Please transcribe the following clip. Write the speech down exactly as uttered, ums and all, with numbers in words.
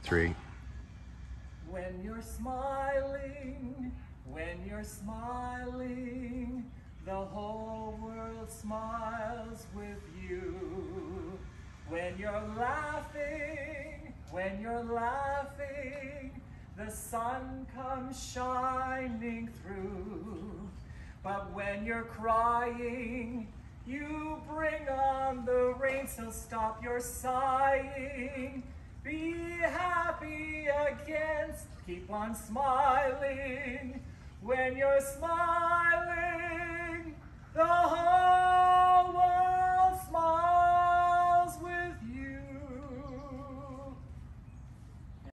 three. When you're smiling, when you're smiling, the whole world smiles with you. When you're laughing, when you're laughing, the sun comes shining through. But when you're crying, you bring on the rain, so stop your sighing. Be happy again, keep on smiling. When you're smiling, the whole